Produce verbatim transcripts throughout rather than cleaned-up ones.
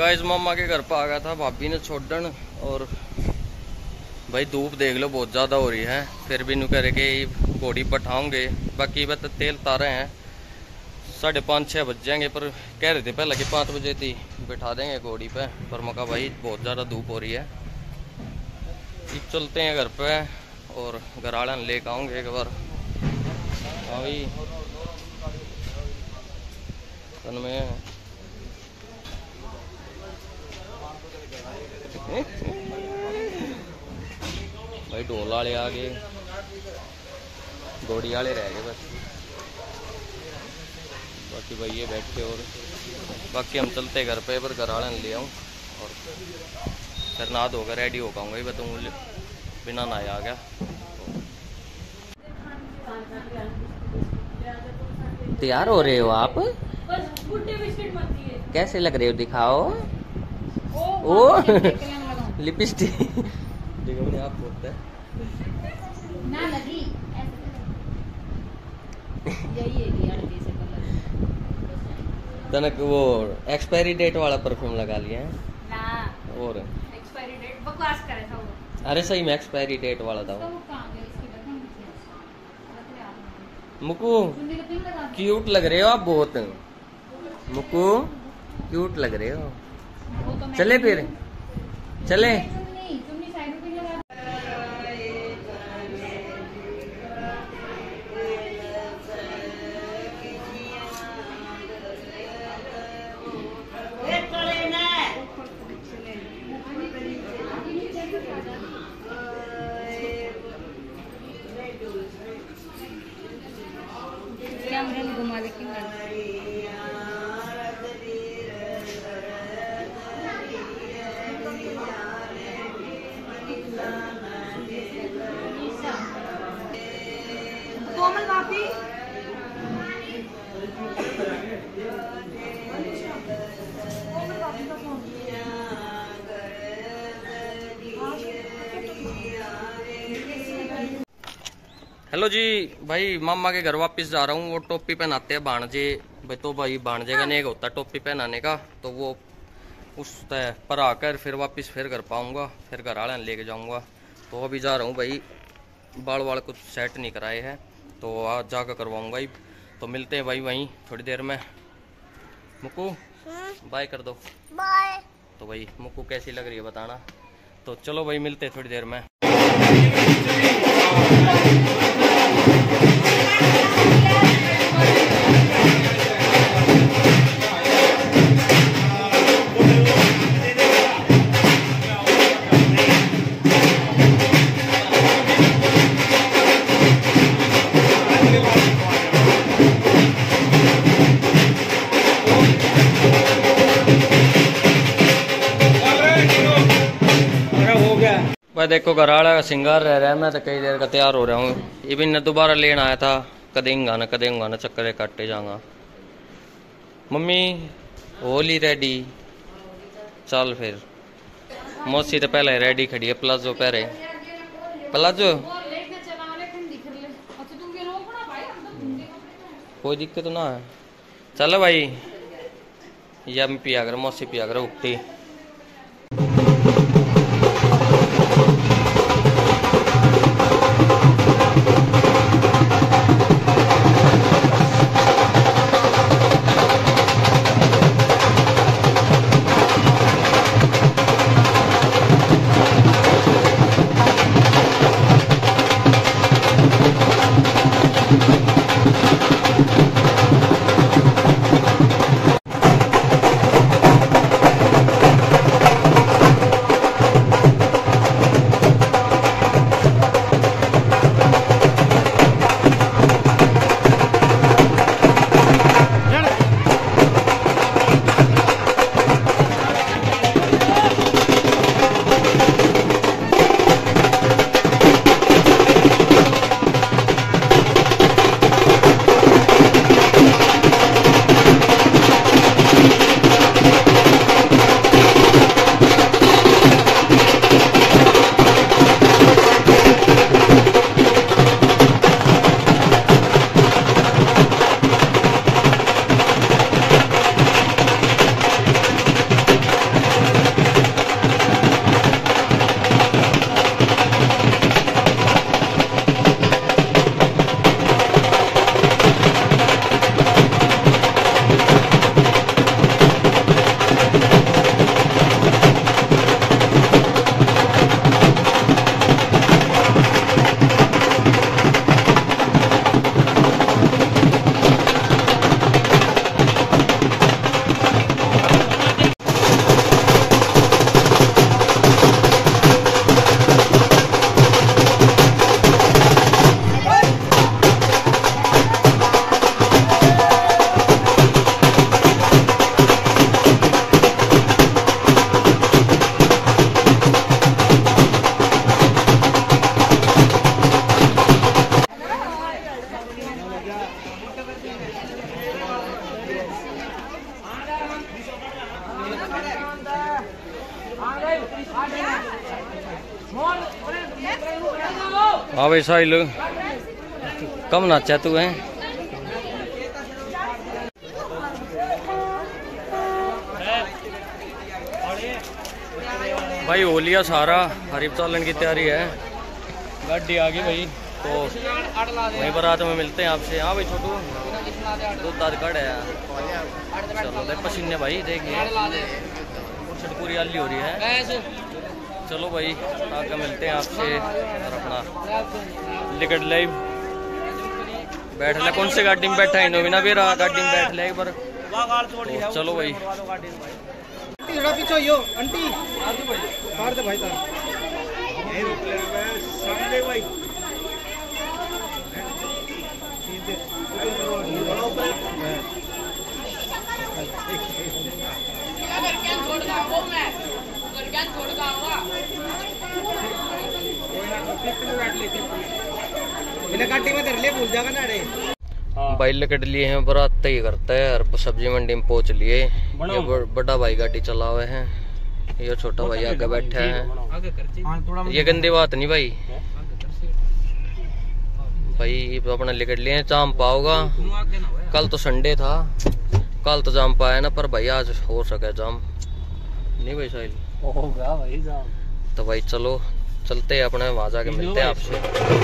Guys मामा के घर पर आ गया था भाभी ने छोड़न, और भाई धूप देख लो बहुत ज़्यादा हो रही है, फिर भी नु कह रहे कि घोड़ी बैठाऊंगे। बाकी बस तेल तारे हैं, साढ़े पाँच छः बज जाएंगे, पर कह रहे थे पहले कि पाँच बजे थी बैठा देंगे घोड़ी पे, पर मौका भाई बहुत ज़्यादा धूप हो रही है। चलते हैं घर पे और घर आड़ा लेकर आऊँगे एक बार। हाँ भाई तन में भाई ढोल वाले आ गए, घोड़ी वाले रह गए बस, बाकी भाई ये बैठे। और बाकी हम चलते घर पे, पर घर वाले ले आऊँ और फिर नहा धोकर रेडी हो पाऊँगा। ही बताऊँ बिना नहाए आ गया। तैयार हो रहे हो आप? कैसे लग रहे हो दिखाओ। ओ लिपस्टिक देखो अपने आप होता है ना लगी यही है यार जैसे कलर। तनक वो एक्सपायरी डेट वाला परफ्यूम लगा लिया है ना, और एक्सपायरी डेट बकवास करे था वो। अरे सही में एक्सपायरी डेट वाला था वो। मुकू क्यूट लग रहे हो आप बहुत, मुकू क्यूट लग रहे हो। चले फिर चले। घुमा लेकिन कोमल वापी हेलो जी भाई, मामा के घर वापस जा रहा हूँ। वो टोपी पहनाते हैं भाणजे भाई, तो भाई भाणजे का नेक होता है टोपी पहनाने का, तो वो उस पर आकर फिर वापस फिर घर पाऊँगा, फिर घर आने लेके जाऊँगा। तो अभी जा रहा हूँ भाई, बाल वाल कुछ सेट नहीं कराए हैं, तो आज जाकर करवाऊँगा ही। तो मिलते हैं भाई वहीं थोड़ी देर में। मुक्कू बाय कर दो। बाय। तो भाई मुक्कू कैसी लग रही है बताना। तो चलो भाई मिलते हैं थोड़ी देर में। भाई देखो घर वाला का सिंगार रह रहा है, मैं तो कई देर का तैयार हो रहा हूँ। ये भी न दोबारा लेना आया था, कदेंगा ना कदेंगा ना चक्कर काटे जाऊंगा। मम्मी होली रेडी, चल फिर। मौसी तो पहले रेडी खड़ी है, प्लाजो पहरे प्लाजो, कोई दिक्कत तो ना है। चलो भाई या मैं पिया कर, मौसी पिया कर उठती। हाँ भाई साहिल कम नाचा तू है। भाई हो लिया सारा, हरीफ चालन की तैयारी है, गाड़ी आ गई भाई, तो वहीं पर रात में मिलते हैं आपसे। हाँ भाई छोटू दो दाद कड़ है, चलो देख पसीने भाई, देखिए पूरी आली हो रही है। चलो भाई आगे मिलते हैं आपसे, और अपना लिकट लाइव बैठ ले। कौन सी गाड़ी में बैठा है इन्होंने भी रहा, गाड़ी में बैठ ले एक बार, तो चलो भाई थोड़ा पीछे यो आंटी कार दे भाई साहब यही रुक ले सामने भाई बिना काटी में कर ले भूल जाएगा ना रे। भाई लकड़ लिए हैं बरात ही करता है, और सब्जी मंडी में पहुंच लिए। ये बड़ा भाई गाड़ी चला हुए हैं, ये छोटा भाई आगे बैठा है। ये गंदी बात नहीं भाई, भाई अपना लिकड़ लिए हैं। जाम पाओगा, कल तो संडे था, कल तो जाम पाया ना, पर भाई आज हो सके जाम नहीं भाई साहिल होगा भाई जाम। तो भाई चलो चलते हैं अपने, वहां जाके मिलते हैं आपसे।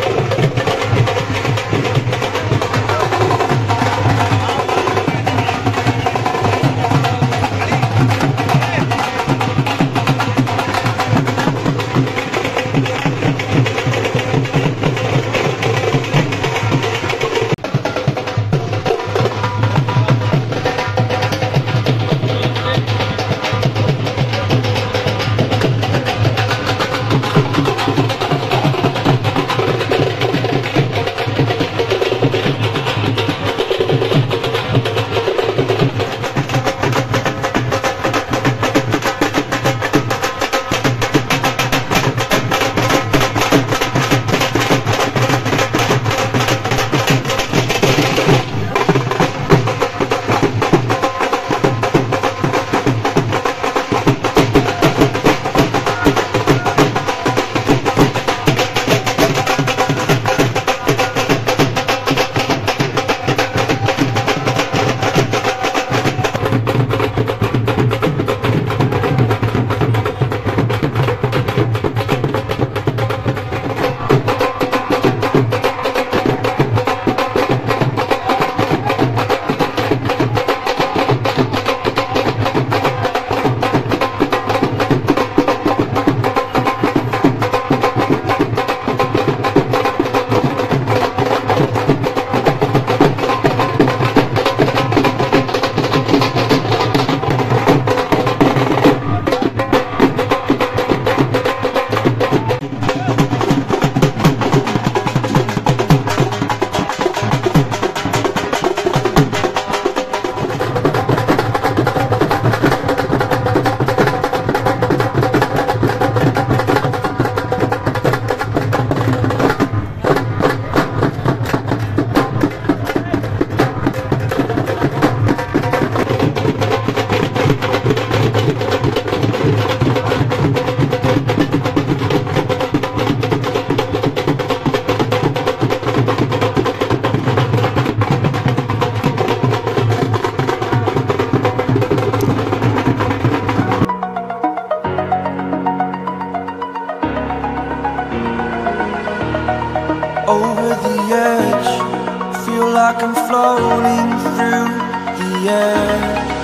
over the edge, feel like I'm floating through the air.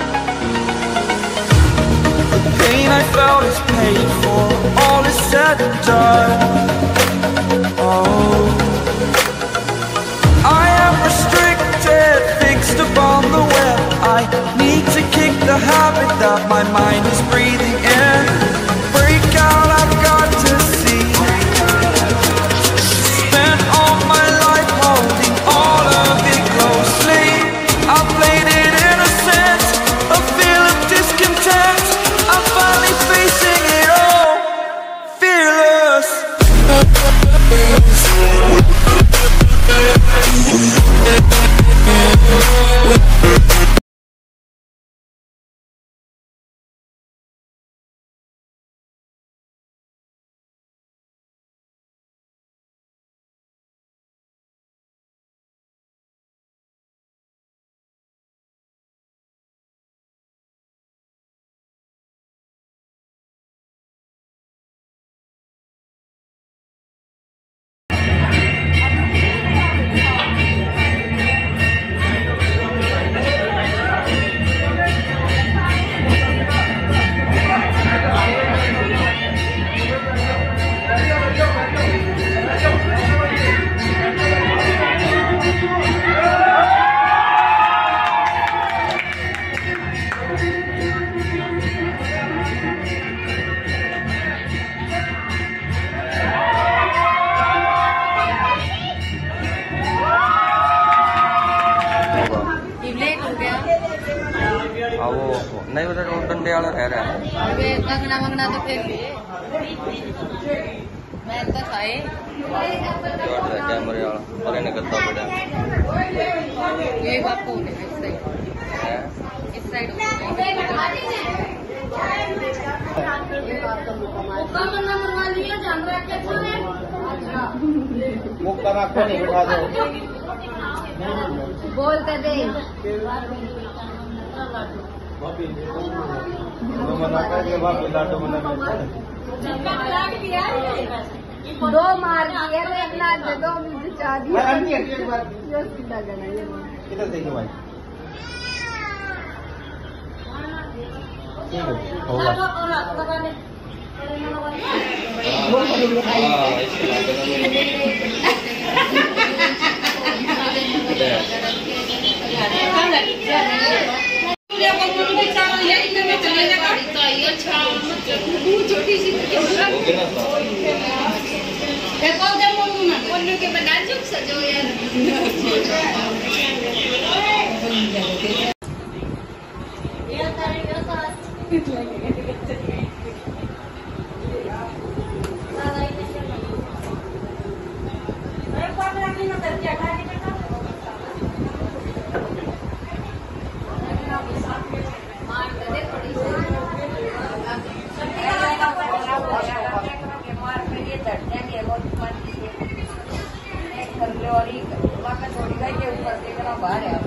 The pain I felt is paid for, all is said and done. Oh, I am restricted, fixed upon the web. I need to kick the habit that my mind is breathing in. Break out, I've got to see. Spent all my life holding all of it closely. I played it innocent, a feel of discontent. I'm finally facing it all, fearless. ओहो नहीं उधर वो डंडे वाला रह रहा है वे कंगना मंगना तो फेंक लिए मैं तो खाए कैमरे वाला और इन्हें गद्दा पड़ा ये बापू ने इस साइड इस साइड मुक्का रखो नहीं बिठा दो बोलते दे दो मार दिए एक लाख दे दो मुझे चार दिया इधर देखिए भाई होगा छोटी सी के बना चुप सजो यार और थोड़ी के ऊपर देखना बाहर है।